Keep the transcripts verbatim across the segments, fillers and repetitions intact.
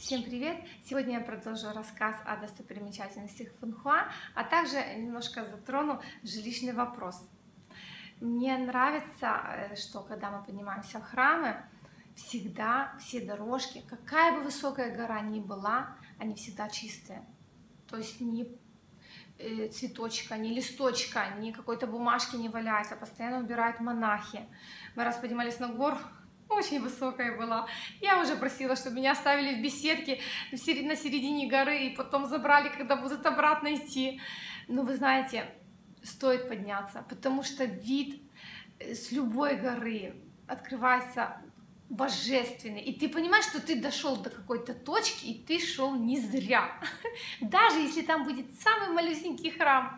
Всем привет! Сегодня я продолжу рассказ о достопримечательностях Фэнхуа, а также немножко затрону жилищный вопрос. Мне нравится, что когда мы поднимаемся в храмы, всегда все дорожки, какая бы высокая гора ни была, они всегда чистые. То есть ни цветочка, ни листочка, ни какой-то бумажки не валяется, постоянно убирают монахи. Мы раз поднимались на гору, очень высокая была. Я уже просила, чтобы меня оставили в беседке на середине горы и потом забрали, когда будут обратно идти. Но вы знаете, стоит подняться, потому что вид с любой горы открывается божественный. И ты понимаешь, что ты дошел до какой-то точки, и ты шел не зря. Даже если там будет самый малюсенький храм.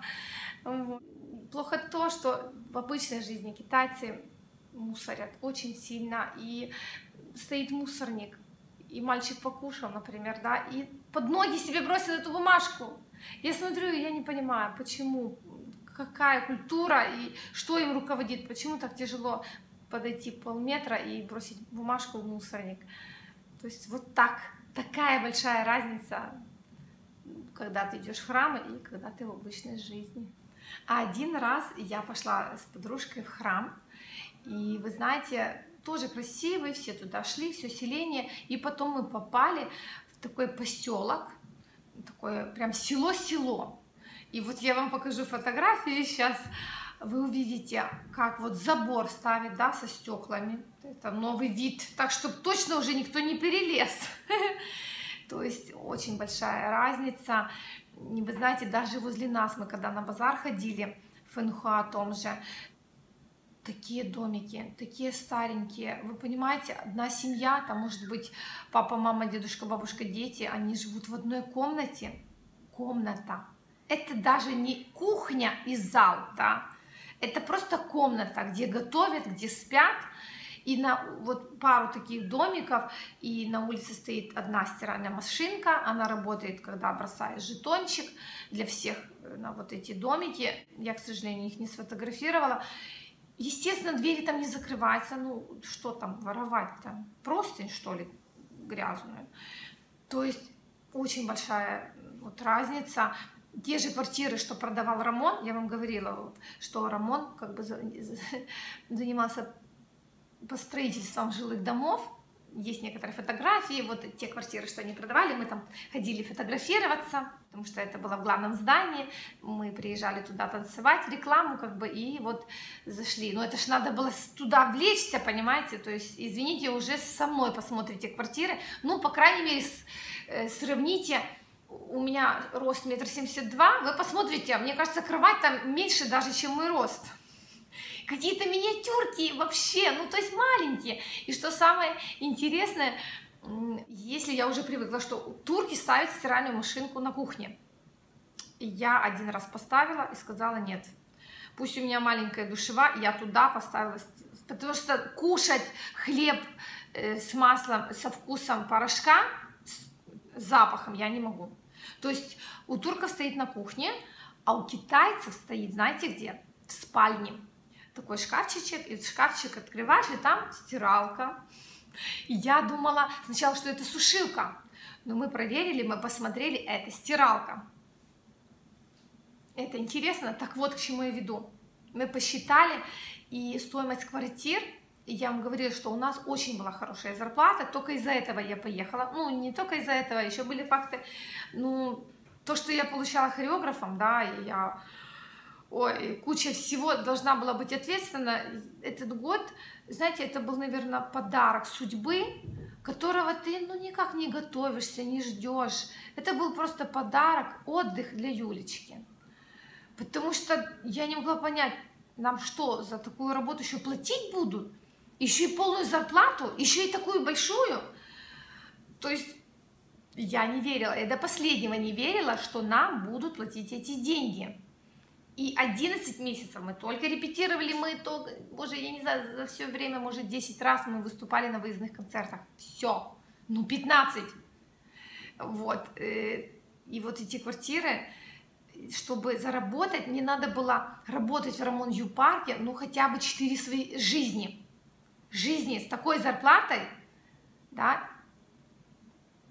Плохо то, что в обычной жизни китайцы мусорят очень сильно, и стоит мусорник, и мальчик покушал, например, да, и под ноги себе бросил эту бумажку. Я смотрю, и я не понимаю, почему, какая культура и что им руководит, почему так тяжело подойти полметра и бросить бумажку в мусорник. То есть вот так, такая большая разница, когда ты идешь в храм и когда ты в обычной жизни. А один раз я пошла с подружкой в храм, и вы знаете, тоже красивый, все туда шли, все селение, и потом мы попали в такой поселок, такое прям село-село. И вот я вам покажу фотографии сейчас, вы увидите, как вот забор ставит, да, со стеклами, это новый вид, так чтобы точно уже никто не перелез. То есть очень большая разница. И вы знаете, даже возле нас, мы когда на базар ходили, в Фэнхуа о том же, такие домики, такие старенькие. Вы понимаете, одна семья, там может быть папа, мама, дедушка, бабушка, дети, они живут в одной комнате. Комната. Это даже не кухня и зал, да. Это просто комната, где готовят, где спят. И на вот пару таких домиков, и на улице стоит одна стиральная машинка, она работает, когда бросаешь жетончик для всех на вот эти домики. Я, к сожалению, их не сфотографировала. Естественно, двери там не закрываются, ну что там воровать там, простынь что ли грязную. То есть очень большая вот разница. Те же квартиры, что продавал Рамон, я вам говорила, что Рамон как бы занимался по строительствам жилых домов. Есть некоторые фотографии, вот те квартиры, что они продавали, мы там ходили фотографироваться, потому что это было в главном здании, мы приезжали туда танцевать, рекламу как бы, и вот зашли. Но это ж надо было туда влечься, понимаете, то есть, извините, уже со мной посмотрите квартиры, ну, по крайней мере, с, э, сравните, у меня рост метр семьдесят два, вы посмотрите, мне кажется, кровать там меньше даже, чем мой рост. Какие-то миниатюрки вообще, ну то есть маленькие. И что самое интересное, если я уже привыкла, что турки ставят стиральную машинку на кухне. Я один раз поставила и сказала нет. Пусть у меня маленькая душевая, я туда поставила, потому что кушать хлеб с маслом, со вкусом порошка, с запахом я не могу. То есть у турков стоит на кухне, а у китайцев стоит, знаете где? В спальне. Такой шкафчик, и шкафчик открываешь, и там стиралка. И я думала сначала, что это сушилка, но мы проверили, мы посмотрели, это стиралка. Это интересно, так вот к чему я веду. Мы посчитали, и стоимость квартир, и я вам говорила, что у нас очень была хорошая зарплата, только из-за этого я поехала. Ну, не только из-за этого, еще были факты. Ну, то, что я получала хореографом, да, и я... Ой, куча всего должна была быть ответственна. Этот год, знаете, это был, наверное, подарок судьбы, которого ты, ну, никак не готовишься, не ждешь. Это был просто подарок, отдых для Юлечки. Потому что я не могла понять, нам что, за такую работу еще платить будут? Еще и полную зарплату? Еще и такую большую? То есть я не верила, я до последнего не верила, что нам будут платить эти деньги. И одиннадцать месяцев мы только репетировали, мы только, боже, я не знаю, за все время, может, десять раз мы выступали на выездных концертах. Все, ну пятнадцать. Вот, и вот эти квартиры, чтобы заработать, мне надо было работать в Рамон Ю парке, ну хотя бы четыре своей жизни. Жизни с такой зарплатой, да,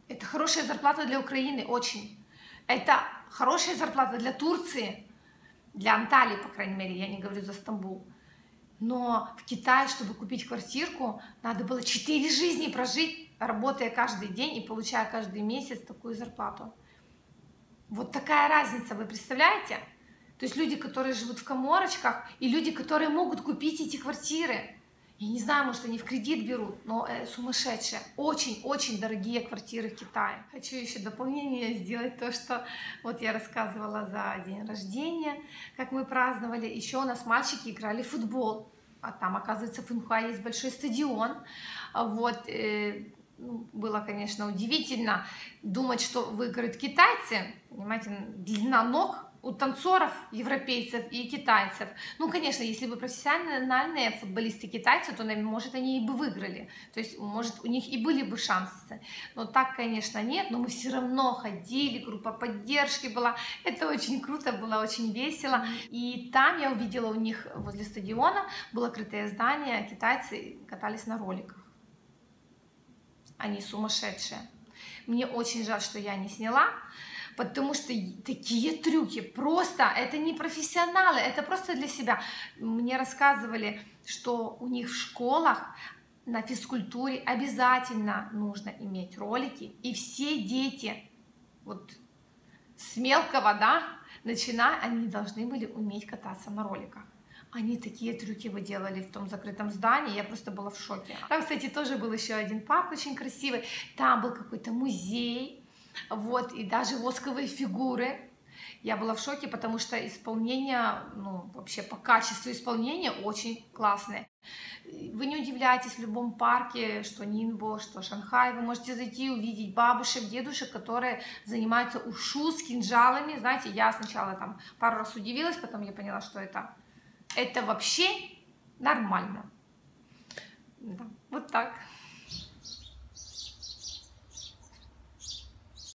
Это хорошая зарплата для Украины, очень. Это хорошая зарплата для Турции, для Анталии, по крайней мере, я не говорю за Стамбул. Но в Китае, чтобы купить квартирку, надо было четыре жизни прожить, работая каждый день и получая каждый месяц такую зарплату. Вот такая разница, вы представляете? То есть люди, которые живут в каморочках, и люди, которые могут купить эти квартиры. Я не знаю, может, они в кредит берут, но э, сумасшедшие. Очень-очень дорогие квартиры в Китае. Хочу еще дополнение сделать то, что вот я рассказывала за день рождения, как мы праздновали. Еще у нас мальчики играли в футбол. А там, оказывается, в Фэнхуа есть большой стадион. Вот, э, ну, было, конечно, удивительно думать, что выиграют китайцы. Понимаете, длина ног у танцоров, европейцев и китайцев. Ну, конечно, если бы профессиональные футболисты китайцы, то, наверное, может, они и бы выиграли. То есть, может, у них и были бы шансы. Но так, конечно, нет. Но мы все равно ходили, группа поддержки была. Это очень круто, было очень весело. И там я увидела у них возле стадиона было крытое здание, китайцы катались на роликах. Они сумасшедшие. Мне очень жаль, что я не сняла, потому что такие трюки, просто, это не профессионалы, это просто для себя. Мне рассказывали, что у них в школах на физкультуре обязательно нужно иметь ролики, и все дети, вот с мелкого, да, начиная, они должны были уметь кататься на роликах. Они такие трюки выделали в том закрытом здании, я просто была в шоке. Там, кстати, тоже был еще один парк очень красивый, там был какой-то музей, вот, и даже восковые фигуры. Я была в шоке, потому что исполнение, ну, вообще по качеству исполнения очень классное. Вы не удивляйтесь в любом парке, что Нинбо, что Шанхай, вы можете зайти и увидеть бабушек, дедушек, которые занимаются ушу с кинжалами. Знаете, я сначала там пару раз удивилась, потом я поняла, что это, это вообще нормально. Да, вот так.